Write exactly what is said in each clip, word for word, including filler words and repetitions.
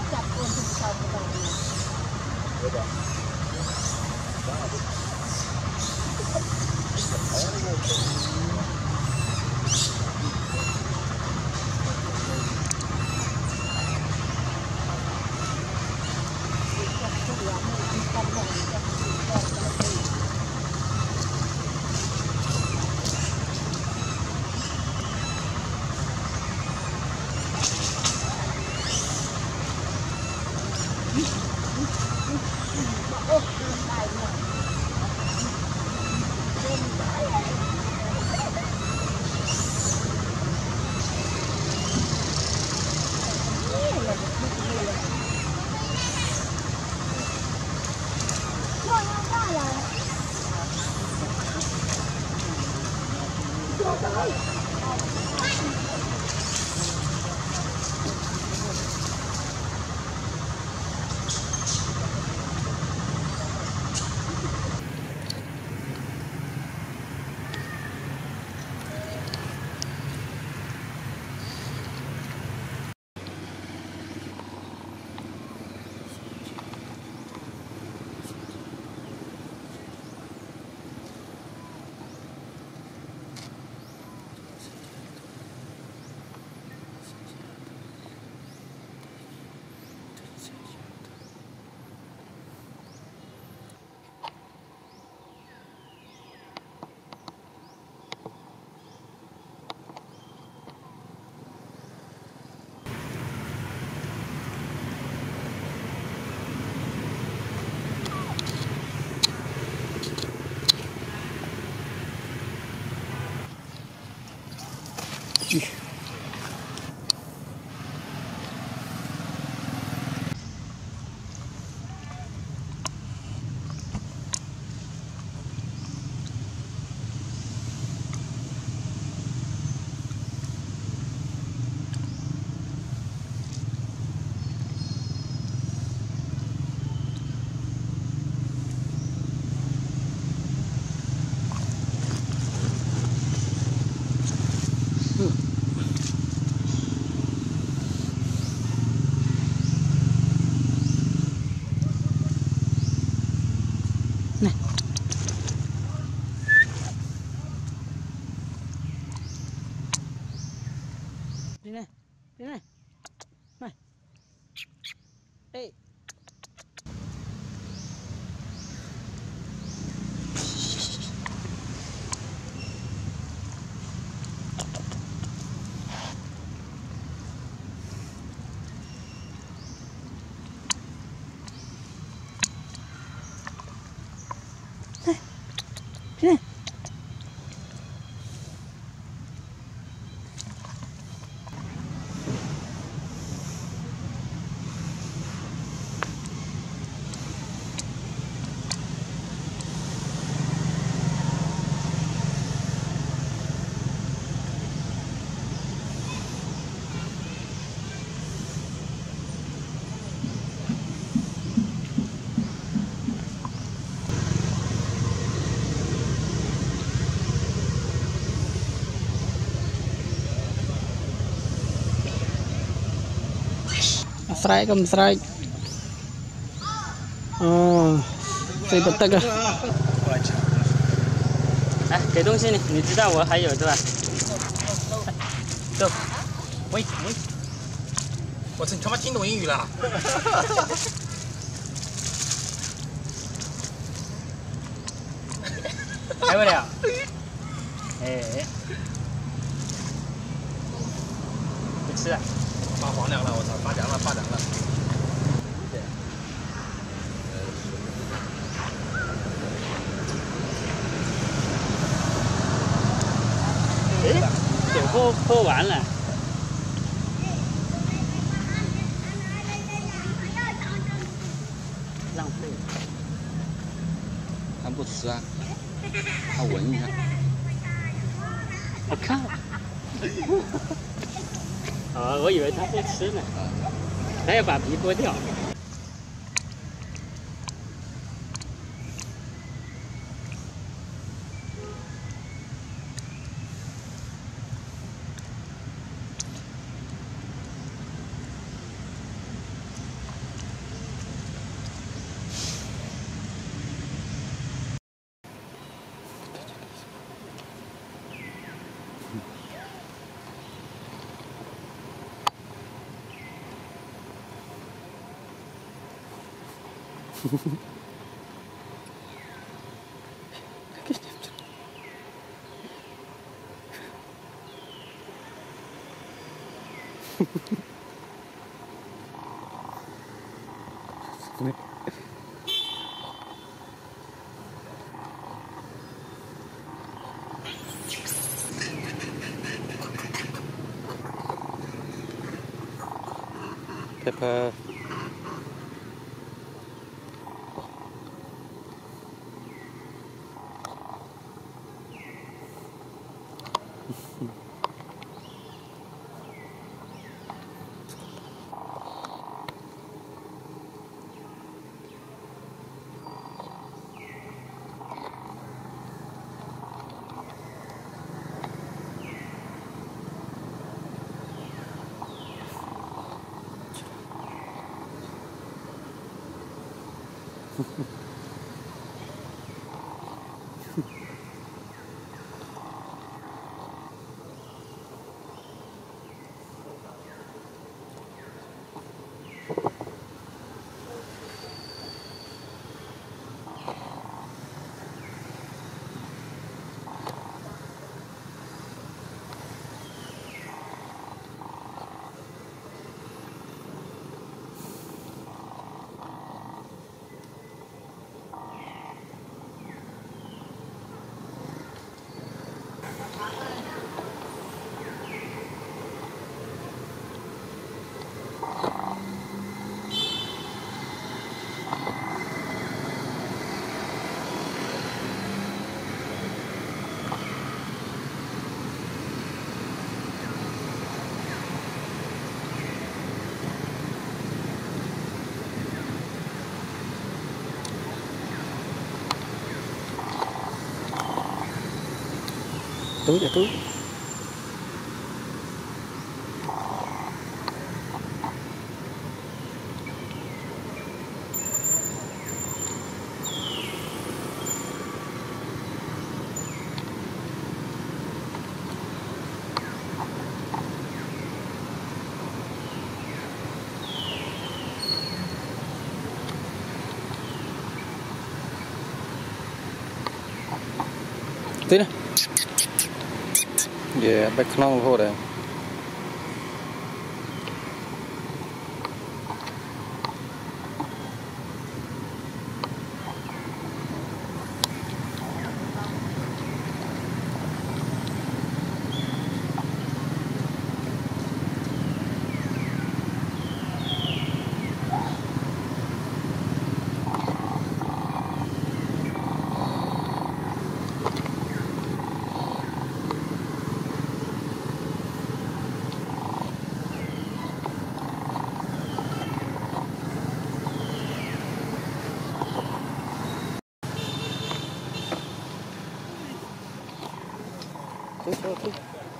จับตัวถึงชาวบ้านเนี่ยเดี๋ยว去。đi này, đi này, này, ê, này, đi này. Srei cầm srei, oh,这个这个， 来给东西你，你知道我还有对吧？走，喂喂， 我操，你他妈听懂英语了？ 开不了，哎，不吃了。 发黄粮了，我操，发粮了，发粮了。 哎，酒喝喝完了。浪费了。 他不吃啊，他闻一下。 我看。啊，我以为他不吃呢，他要把皮剥掉。 Pepper. Túi để túi. Túi nè. Yeah, back nong thôi đấy. Túi, túi, túi.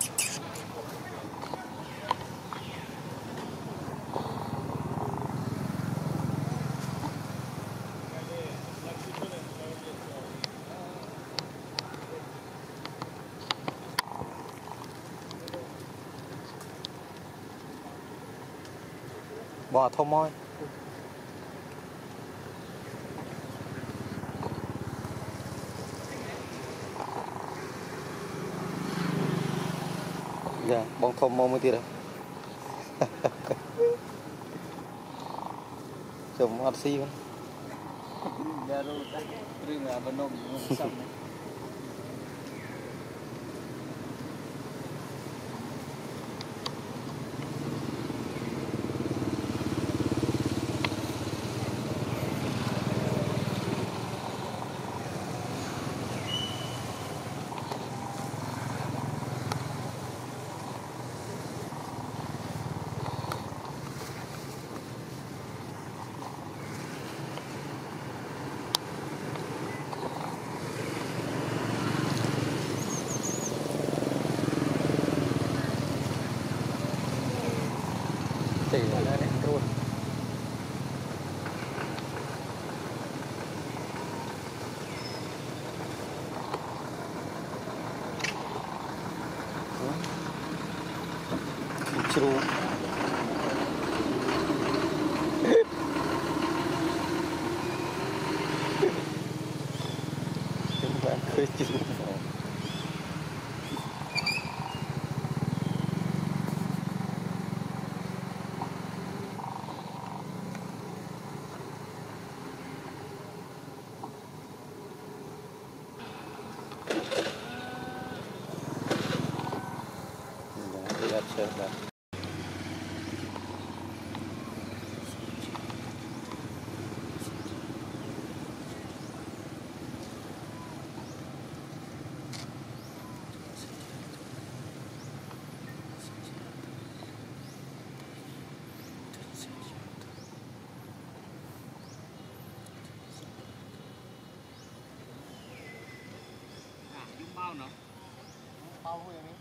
Bò thô môi. Dạ, bông thô môi mới tiệt đấy. Chồng ăn xi không? Dạ rồi, riêng là bên nông xong. Thì là nó đẹp luôn. True. chơi là bao nữa bao vui em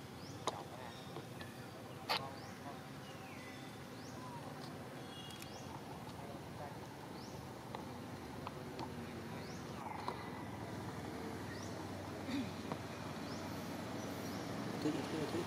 Thứ, thứ, thứ.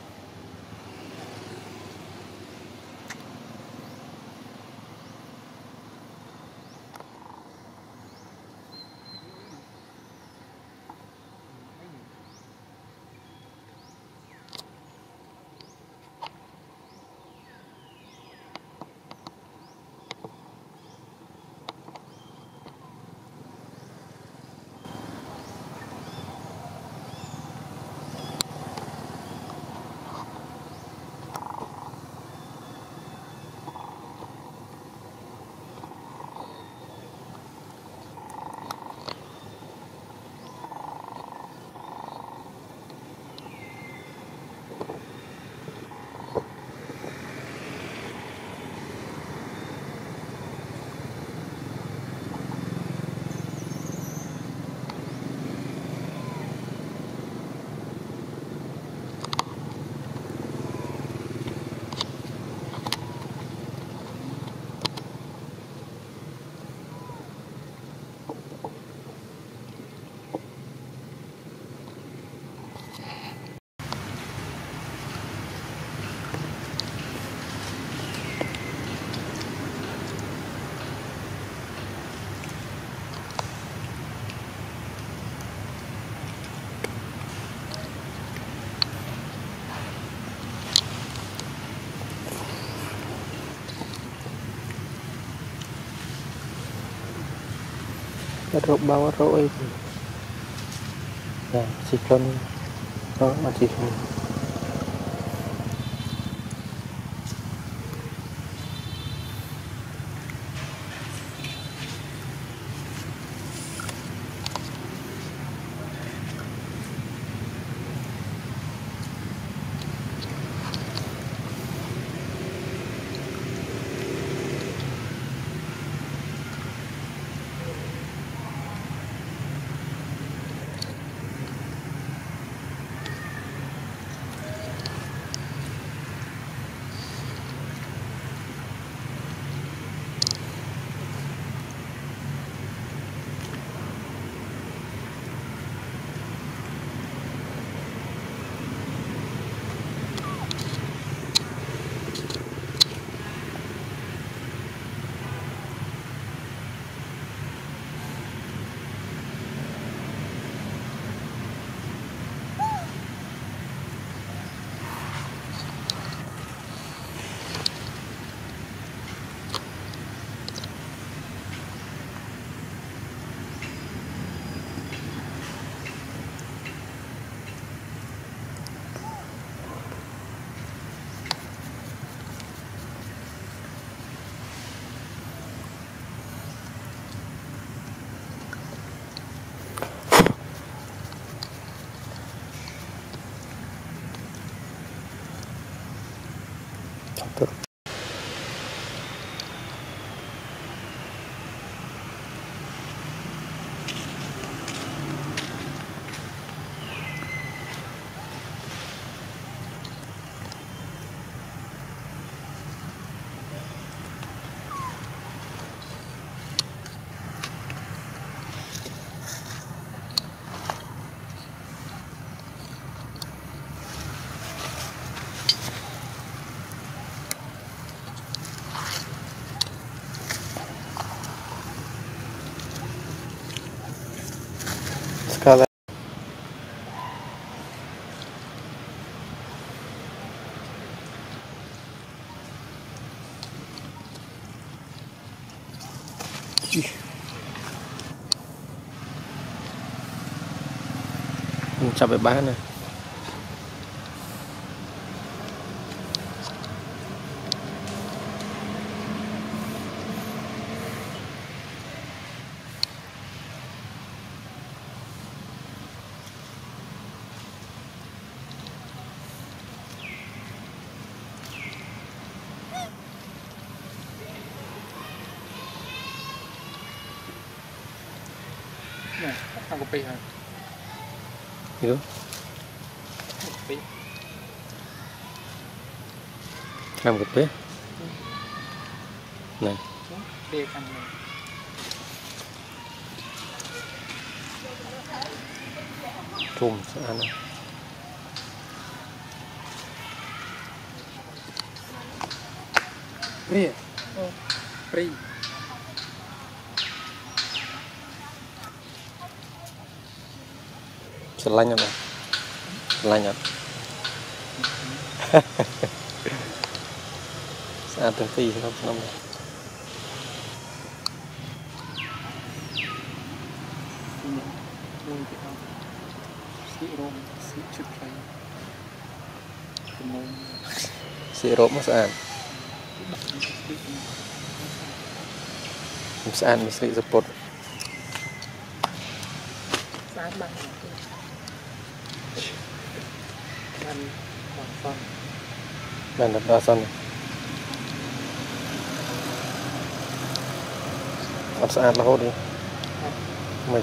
rộp bao rộp ấy nè xịt luôn đó mà xịt luôn skala chụp về bán này nè ăn cà phê hả hiểu cà phê làm cà phê này đê ăn này chùm sẽ ăn Ria, Ria. Selain apa? Selain apa? Saat terti không năm sirup mas an mas an mesti support Sáng bằng ăn còn phân dan ada asan áp sát là hốt đi mình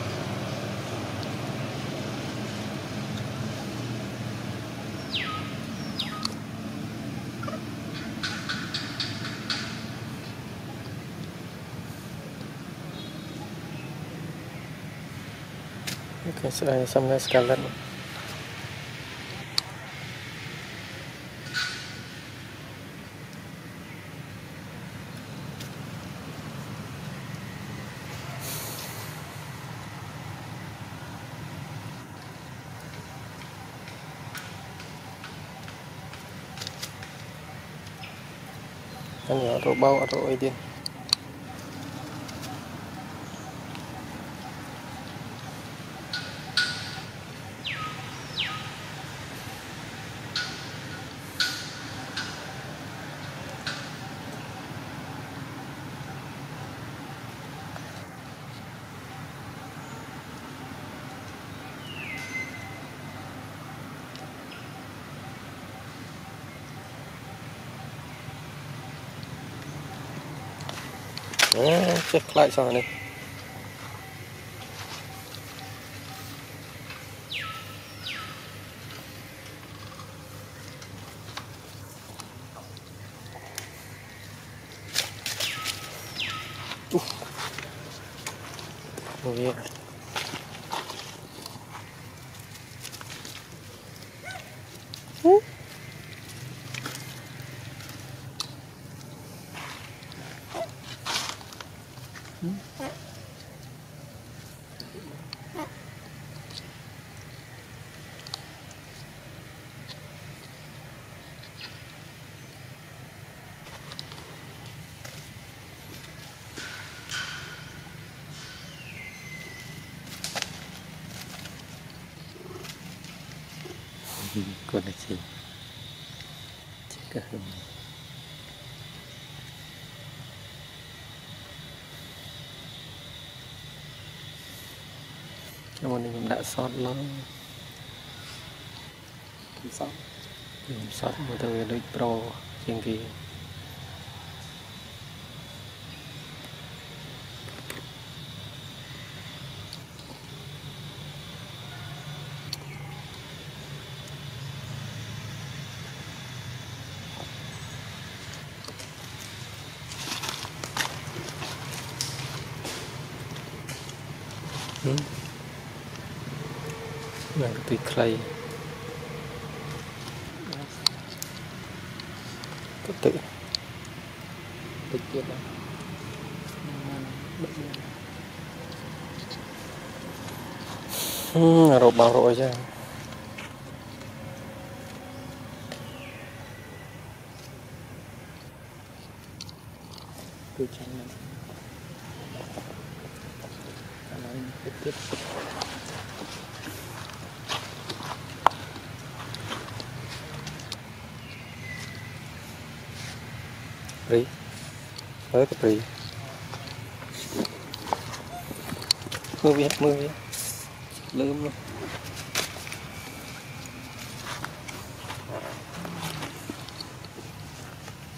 Oke, sudah sampai sekalian. Kan ya, atau bau atau idin. Đấy, check lại cho này. Uh. Oh yeah. Hmm? Con này chị chị cả hình cái món này cũng đã sót nó sót sót một từ đôi pro trên kia yang cái clay tự tự thực hiện đó hmm, rồi bao rồi chứ tôi chẳng này tiếp tiếp Pri, tới cái Pri, mưa viết mưa viết, lơm luôn.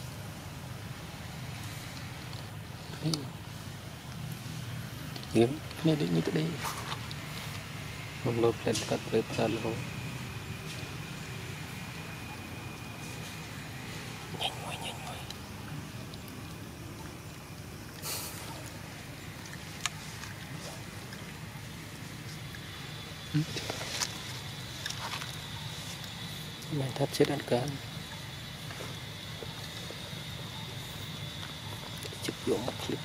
Kiếm. này đi như cái đây không lột lên cắt lên tan luôn nhanh quá nhanh quá mày thật chết ăn cá chụp vô mặt clip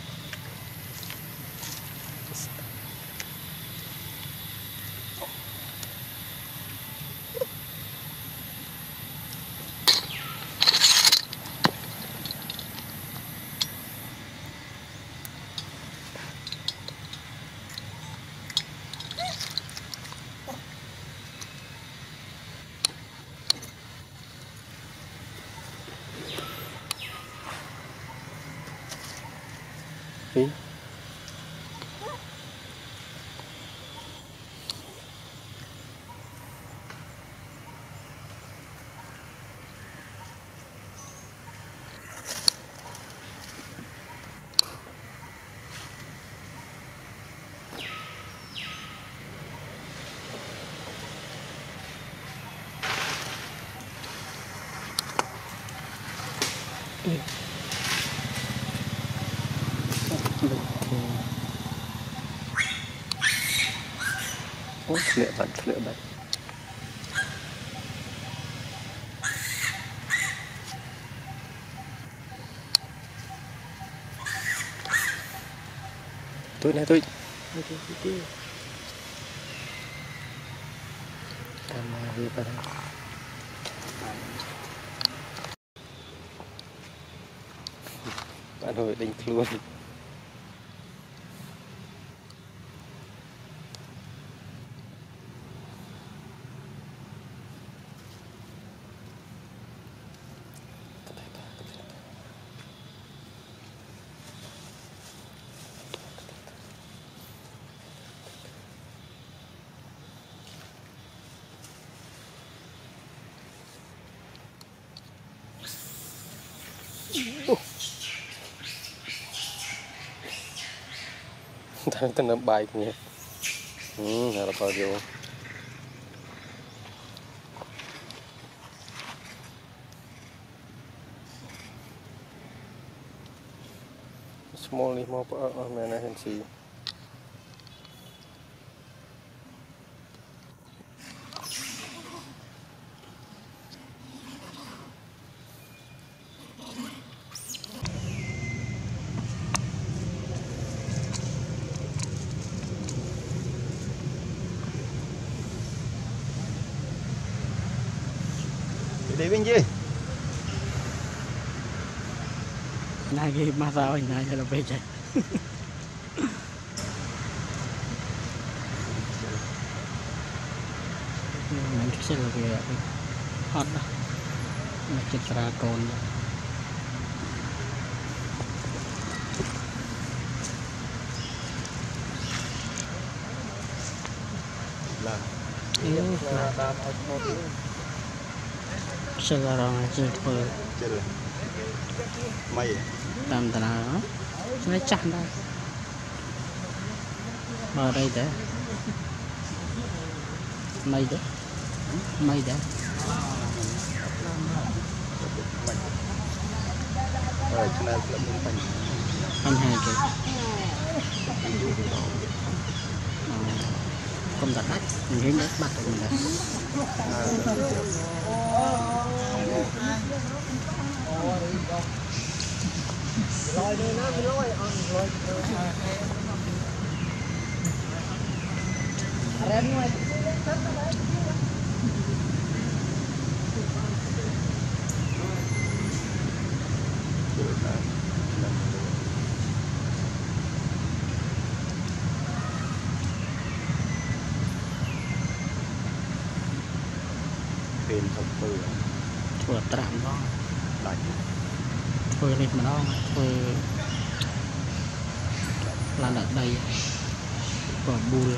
Đi. Đi. Ôi, lựa bật, lựa bật. Tôi này tôi. Camera về vào đây. Bạn hồi đánh luôn. Thằng tên nó bay kìa. Ừ, là bao nhiêu? Small ni mau apa? Mana hensi? Đi bên gì? Này cái mà sao anh này là về chạy. Mình sẽ là về hot đó. Mà chết ra con. Là. Là đam ở một tí. sẽ là rằng chỉ thôi. Chết rồi. Mày. Tam tana đó. Nó chắc đó. Ở đây để. Mày đấy. Mày đấy. Rồi, cho nên là muốn thành. Anh hai kìa. Không đặt đắt, mình hiến đất bắt mình đặt. Rồi đi nó mới lôi ăn rồi. Rem ngoài. Tiền thật sự Thua trạm đó. đánh Thua lên mà đó. Thua là ở đây. Quả bùi.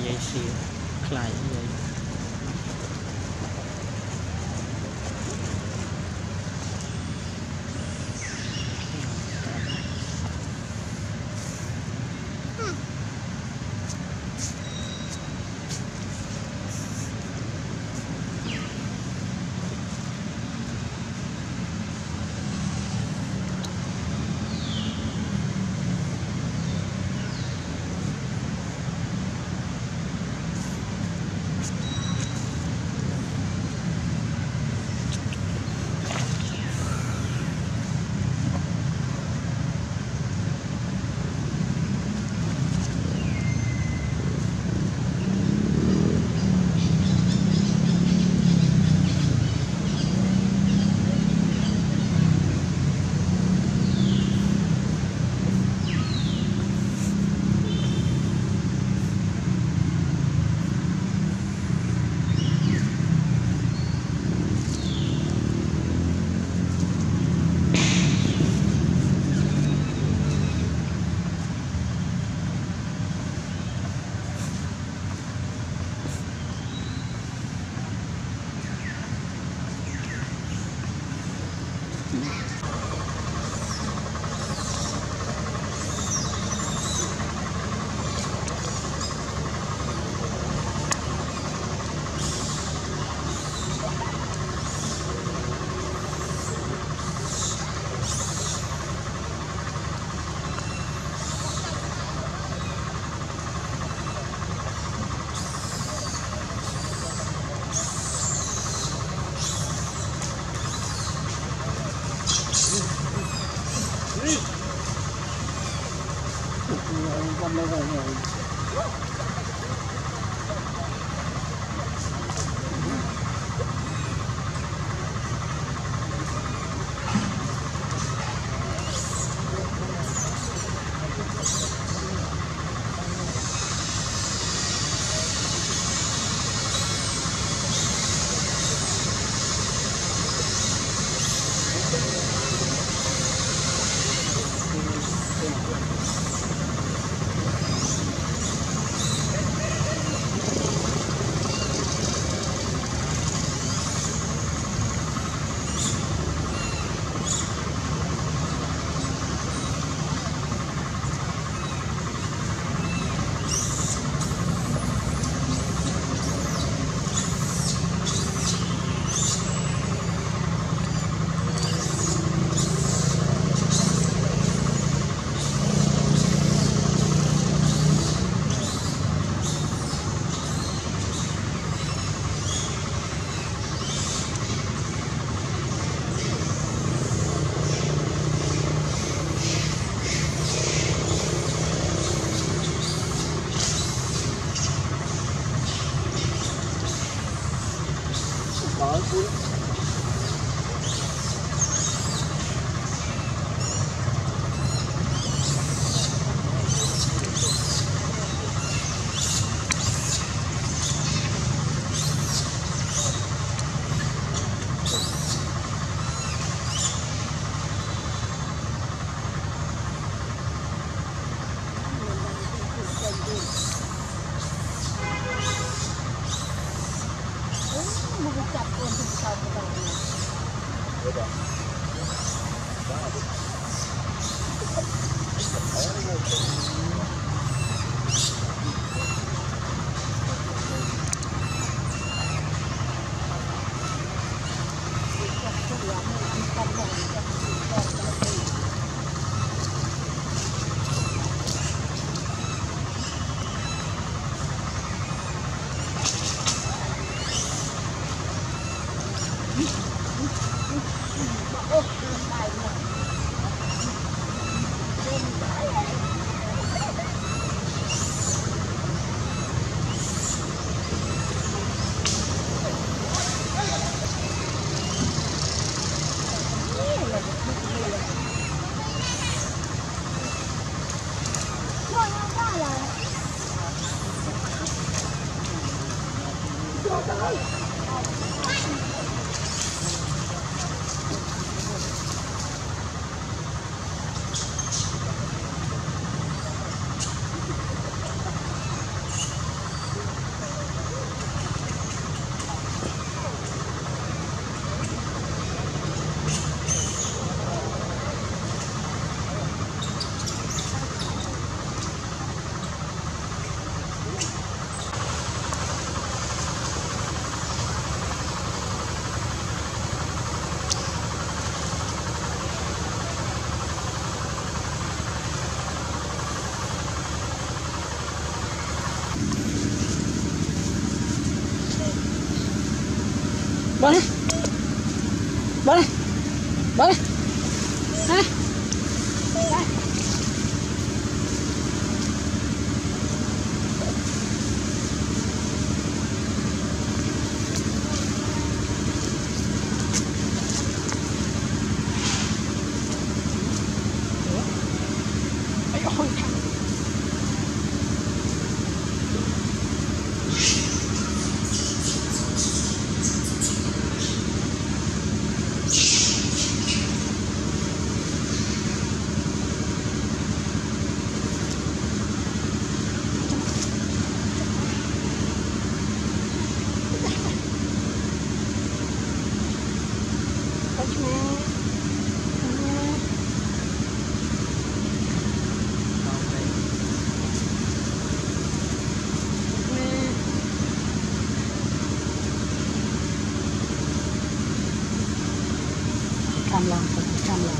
cái xì lại như vậy Bớt đi. Bớt đi. Bớt đi. Đây. Đây. Ây ôi. Cam lòng, cam lòng.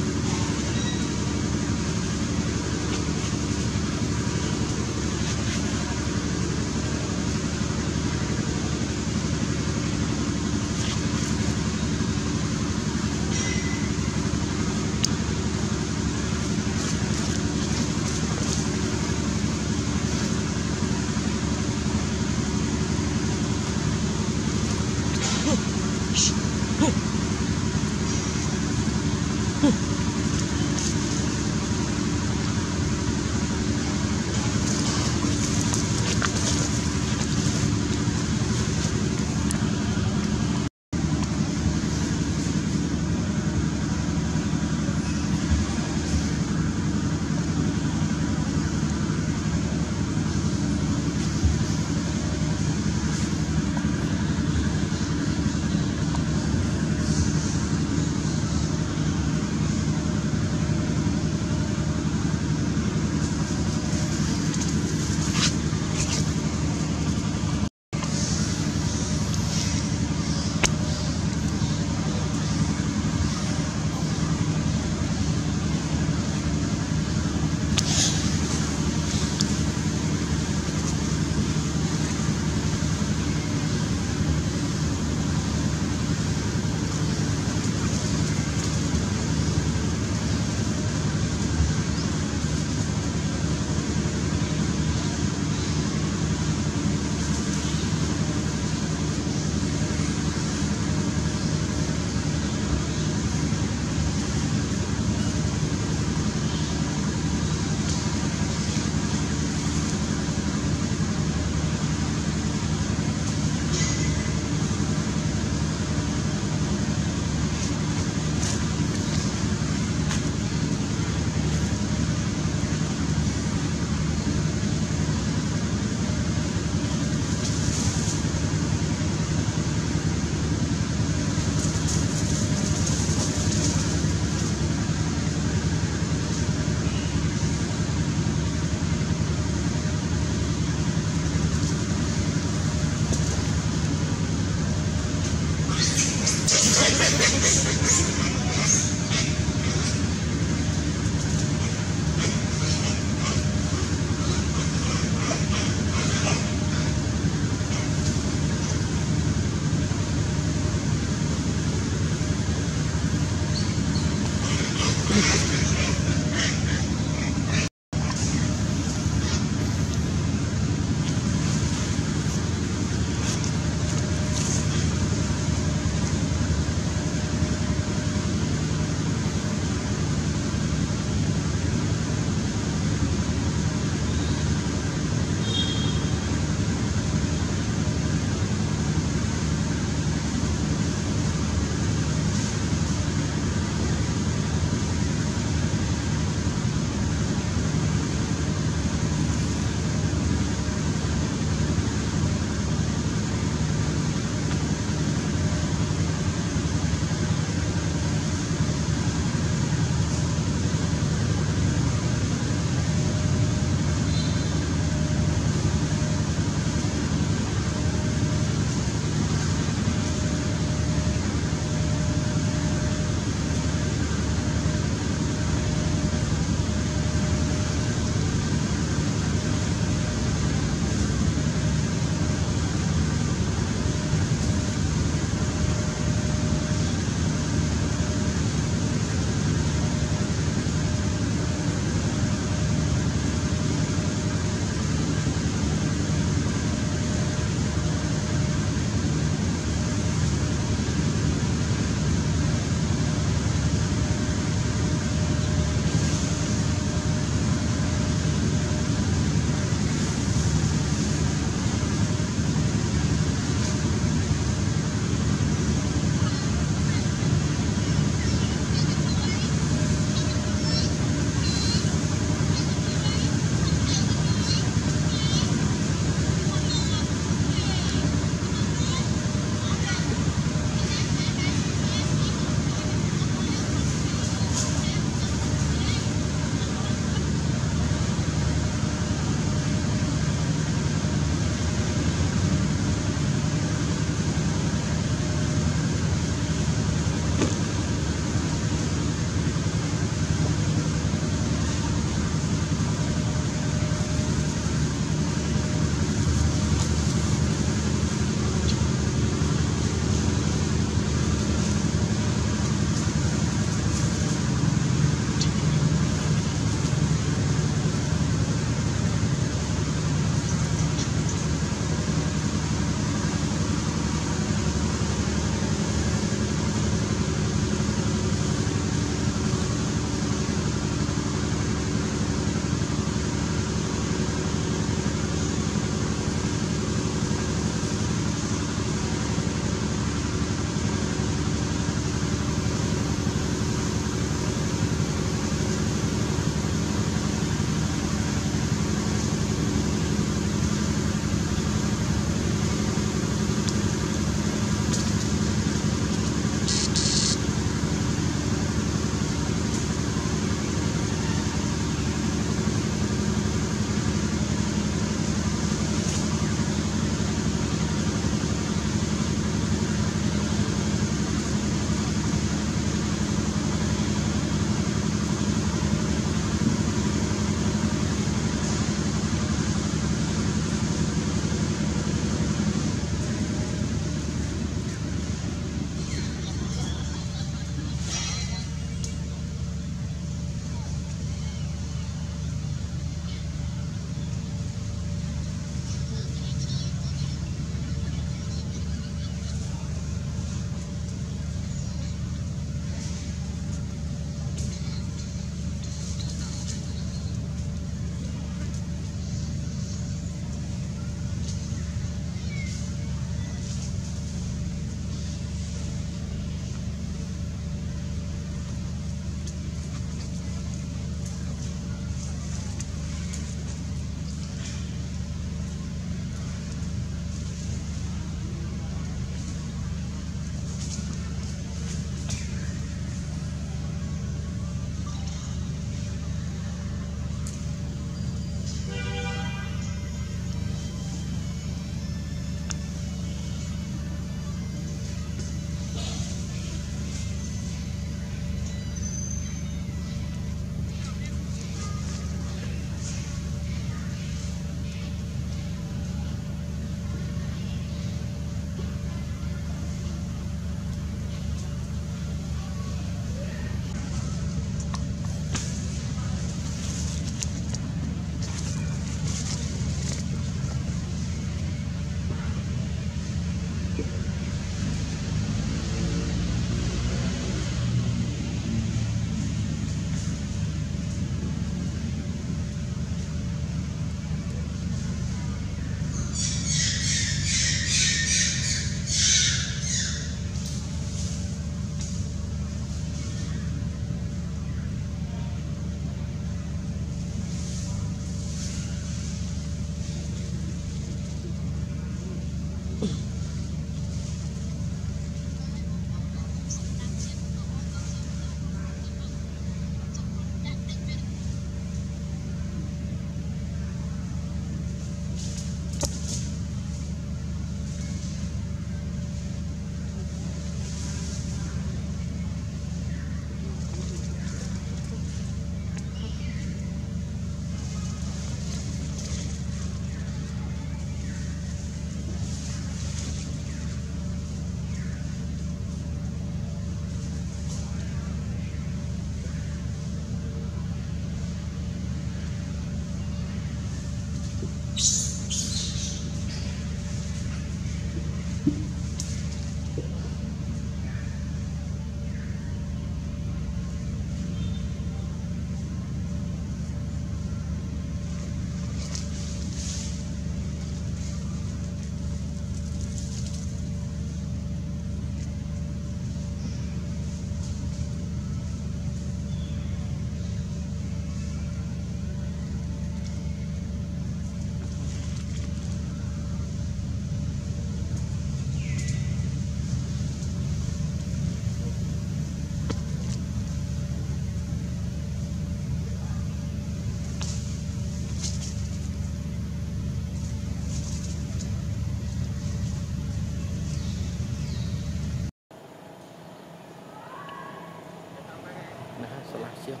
Salah siap.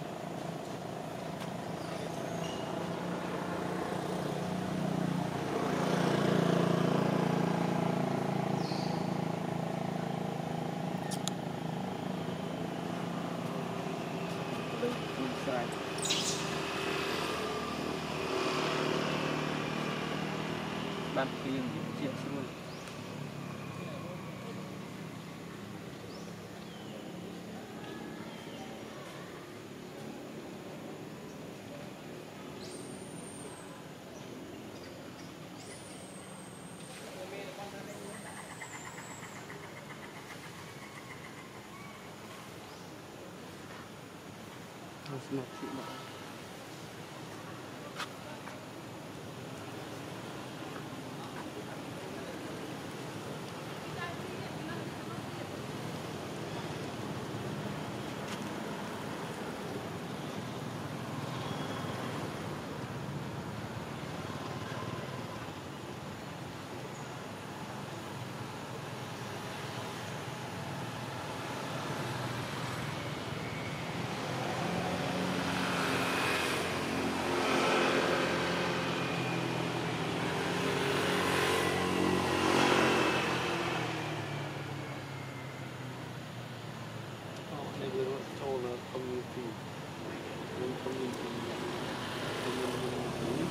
Sai. Ban phim chuyện xưa. Semua sih mak. Community, community, community.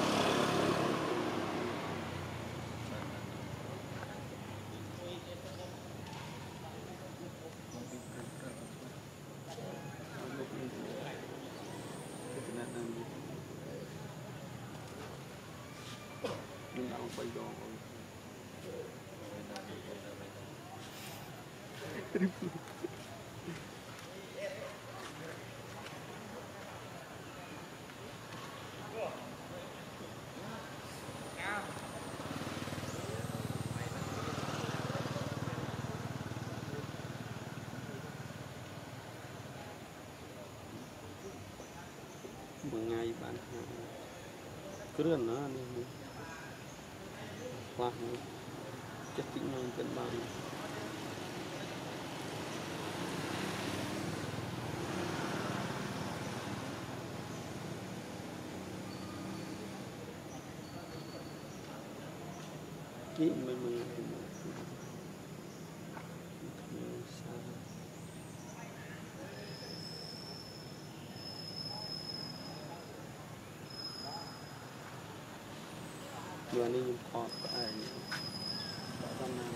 Một ngày bạn cứ đơn nó đi hoặc chất tính năng cân bằng kỹ mình mình vừa đi dùng cọt cái này đã con này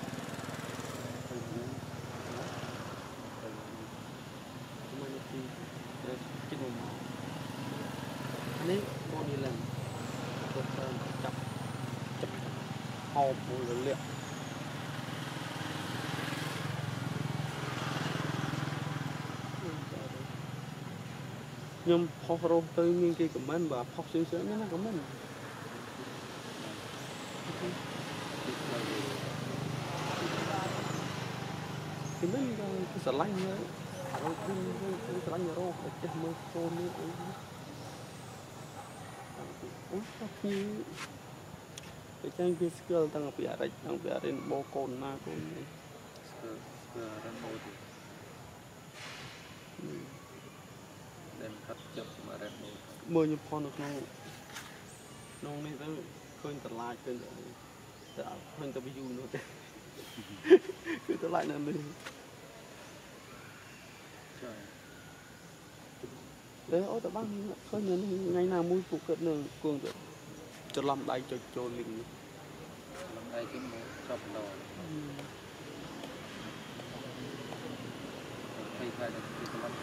chúng mình đi để chích một màu anh ấy mua đi làm một chập chập hộp một liệu nhưng phô rô tới miếng kia của mình và phô xíu xíu nó của mình thì mình cái sờ lạnh nữa, cái cái sờ lạnh rồi, cái mưa phun nữa, ôi sao như cái trang viết skill tăng ở phía đấy, tăng phía đến bộ cồn na cồn này, skill ra màu thì, đem cắt chụp mà ra màu, mưa như phun được nông, nông này tới khơi tận lại khơi tận, tận khơi tận ví dụ nữa. Cứ tới lại nè đấy ôi tao băng khơi nên ngày nào mũi phục cất nương cuồng được cho làm đáy cho cho mình làm đáy cái mũ chọc đầu thay thay được cái làm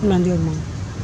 Mình đi mà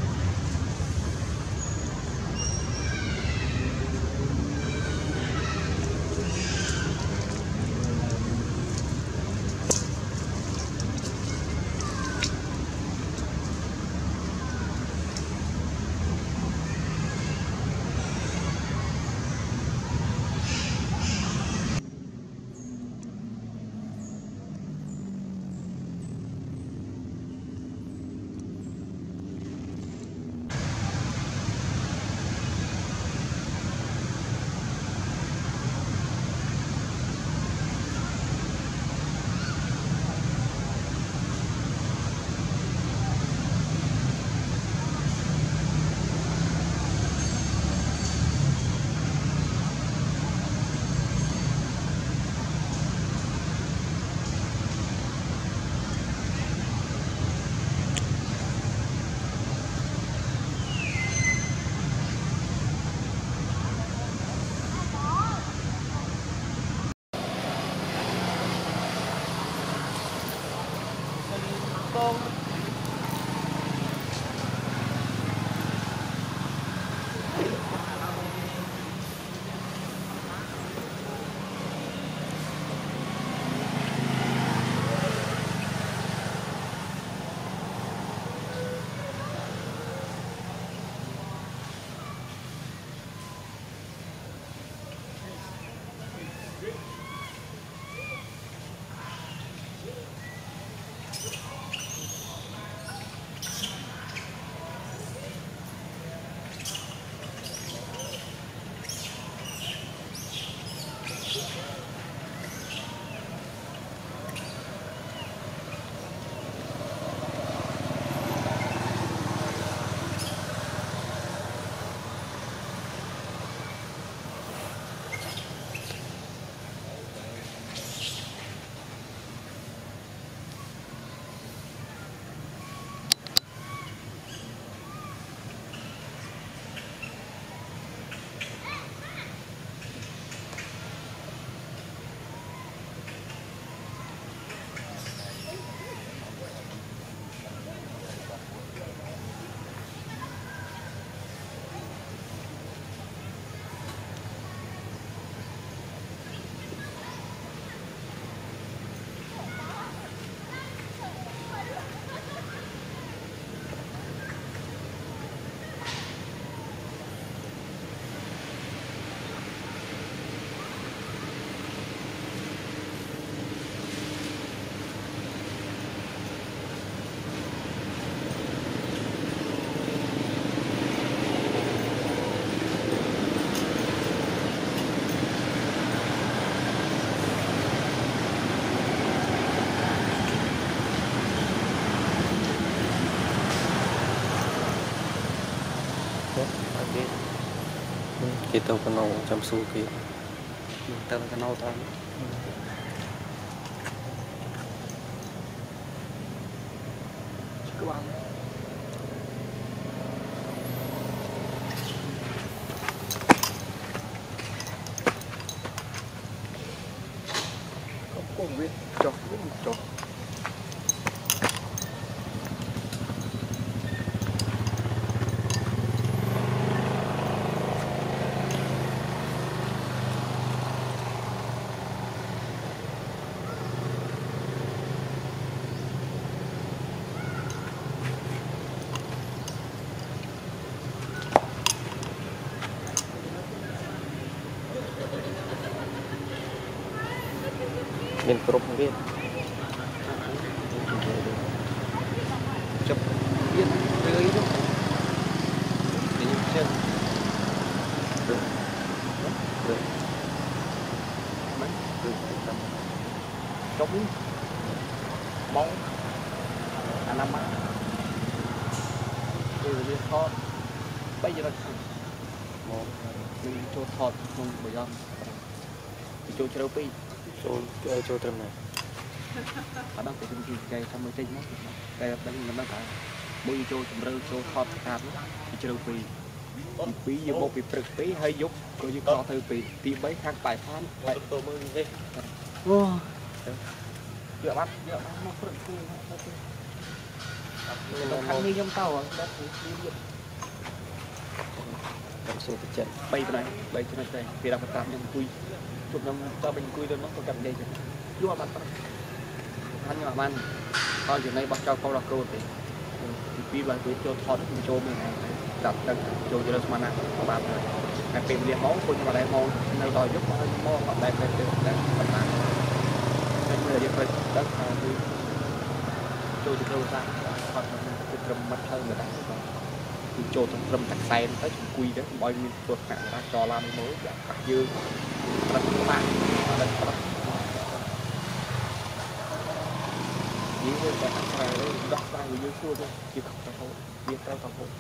kita kenal jam suki kita kenal tan các bạn không có biết cho cho bên cột biết chụp biết tới đó thì như thế được được mấy được tầm chốc mong anh năm á rồi đi thọt bây giờ là một mình cho thọt không bây giờ cho chơi đâu pi cho cho trầm này ở đó thì mình cây tham mới trên nó cây đang nằm đang cả mỗi cho trầm rơi cho thọt hạt nó chơi đâu pi pi giờ một pi trực pi hơi giúp coi như co theo pi tìm mấy khang bài phan lại tôi mới về wow dựa mắt dựa mắt nó khăn đi trong tàu đất cầm số tự chân bay bên này bay trên này thì làm tạm nhưng cùi chụp năm cho mình cùi thôi nó có cầm dây chứ vua bạn anh nhỏ man coi chuyện này bắt cho câu đọc câu thì vì bạn cứ cho thoát mình cho mình đặt đặt cho cho nó mana các bạn rồi cái tiền liền máu thôi nhưng mà lại máu nơi đòi giúp máu máu còn đây phải được để các bạn cái người đi phải đất thì cho cho đâu ra hoặc là cái trầm mất hơn người ta cho thằng trầm tắc sen tới quy đó bao nhiêu tuột nặng ra cho làm mới cả dư là các bạn là những cái bạn này đấy đọc ra người dưới xua thôi chỉ không phải thôi biết theo toàn bộ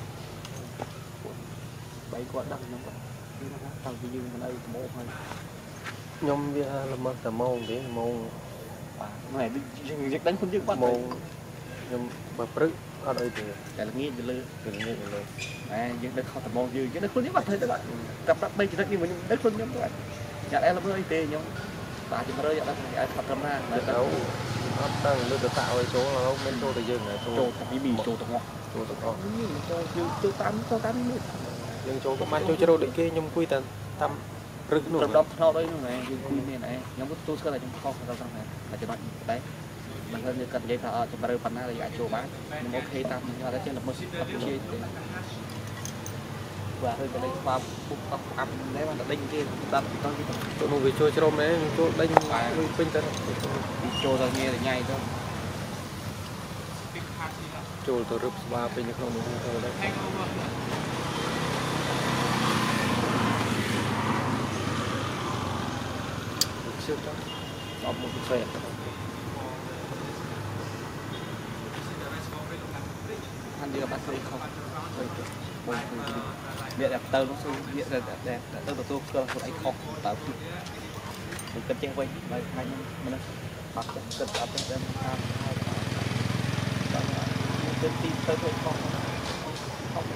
bảy quả đằng nó vậy nhưng mà thằng cái dương ở đây một thôi nhom với là mất tờ mông thế mông này đi đánh con dương bắt mông nhom bật rứt ở đây thì cái là nghe được lư thì nghe được luôn à những đất không tờ mông dương những đất con dương bắt thôi các bạn gặp đặt đây chỉ đất như mình đất con dương các bạn nhà em là mới tê nhom tại chúng ta rơi ở đây thì ai tập làm ra là đâu nó đang đưa tạo cái số là bên chỗ tự dưng này chỗ tập bì chỗ tập ngọt chỗ tập ngọt cho cho tám cho tám nhưng chỗ có mang chỗ chế độ định kia nhom quy tần tâm rực nổ trong đó thao đây nó này dương quy này này nhóm có tôi là trong kho trong trong này là cho bạn đấy bản thân như cần dây thợ trong bờ phần này là chỗ bán nhưng ok tam nhưng mà trên là một tập chia và hơi cái đây qua bút tập âm đấy mà đinh kia đâm con cái chỗ nó về chơi chơi đấy chỗ đinh bên tần chỗ rồi nghe là nhảy thôi chỗ tôi rực ba bên những con nó đấy siêu đó có một cái xe anh đi là bắt xe không việc đẹp tơ nó xuống việc đẹp đẹp tơ tôi cơ hội anh không tạo mình cần che quay bài hai mình bắt cần tập trên trên tham trên tim tơ tôi không không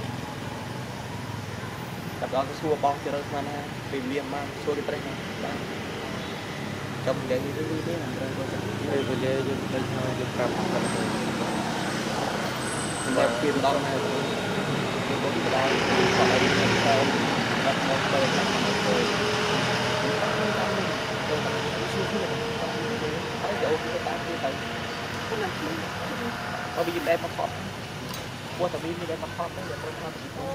tập đó xua bóng cho nó mà vì liềm mà xua đi đây này trong cái như thế như thế là đây bây giờ chúng ta chơi được cầm đẹp kia đó này chúng tôi đi đây còn đây là sao đặt một tờ là một tờ thấy chỗ cái tám cái tờ có bị đem mà thoát qua tờ pin đi đem mà thoát đấy là tôi thoát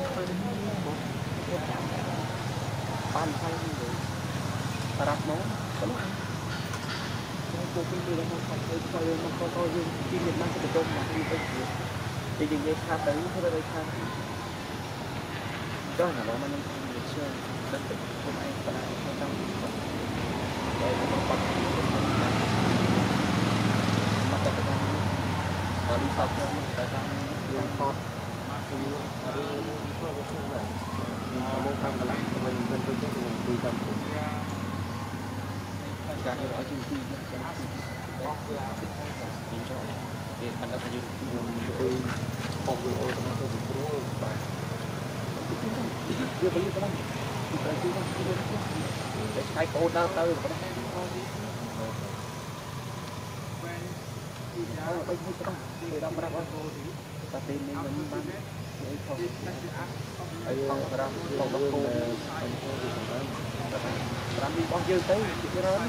ban thay rồi ta đặt nó có lúc cô cũng đi lên một phòng chơi coi lên một coi coi dương kim việt nam sẽ được mà đi tới thì dừng dây xa tới thế đây xa đó là đó mà nó không được chơi đất tự không ai phải không trong để nó bật mà tập ra nó đi sau cho mình tại sao nó con nó đi qua cái phương này nó muốn tham cái lạnh mình mình tôi chắc mình tùy tâm cái đó ở trên kia thì anh đã phải dùng tôi không được ô tô tôi cũng không phải chưa thấy cái đó để hai cô đau tơ rồi đó bây giờ cái đó người đau ra quá ta tìm mình mình bán để không ai không ra không có cô làm đi con chơi tới cái đó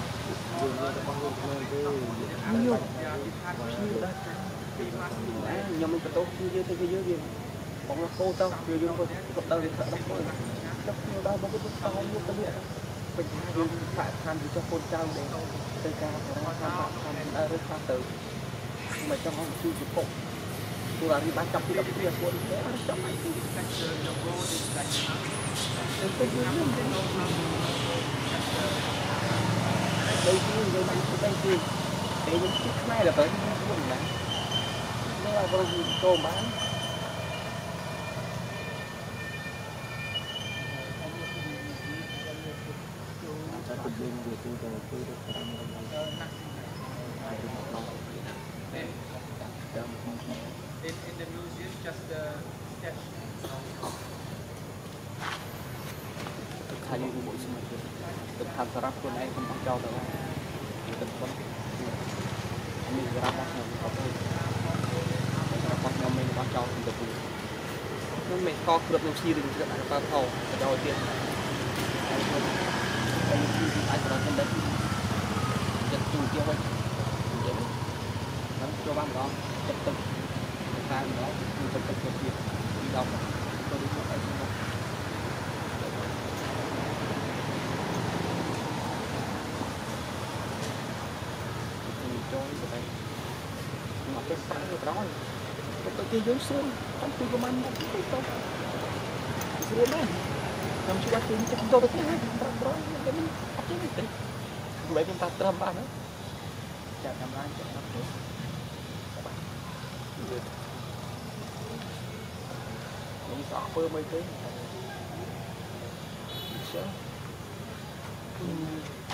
nhiều nhưng mình tốt như dưới cái dưới gì còn là cô tao vừa dùng thôi gặp tao thì sợ đắp thôi đắp nhiều đau mà cái tao không biết tao biết mình dùng phải tham cho con trao để tây cao và tham tham tham ở đây tham từ mà trong không chưa chụp cột tôi là đi bán trăm cái đập tiền của để bán trăm này thì đây kia đây này đây kia để những chiếc này là tới những cái này nó là con tôm bán In, in the museum, just the sketch. Thay như bộ sinh vật, từng tham gia con anh không bằng trao đâu, từng con mình ra mắt là có thôi, ចោលទៅពុះនោះមិនក៏គ្រប់នឹងស៊ីនឹងចិត្តដល់ទៅទៅដល់ទៀតហើយហើយអាចប្រត់ទៅចិត្តជួទៀតវិញនិយាយហ្នឹងចូលបានម្ដងចិត្តទឹកខាងម្ដងគឺចិត្តទឹកទៀតពីដល់ទៅទៅទៅអីហ្នឹងចូលទៅមកទៅសាំទៅក្រោយទៅគេយើងសួរតាមពីប្រហែលមកទៅទៅស្រួលដែរខ្ញុំជួបគេចាប់ទៅទៅហ្នឹងប្រប្រគេមិនអត់ទេទេព្រោះឯងខ្ញុំតាត្រឹមបានណាចាក់កម្លាំងចាក់អត់ទេនេះសក់ពើមិនទេចុះ